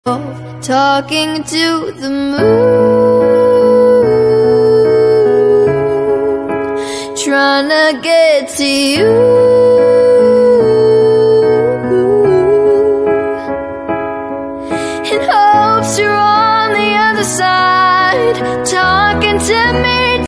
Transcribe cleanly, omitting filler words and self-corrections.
talking to the moon, trying to get to you. In hopes you're on the other side, talking to me.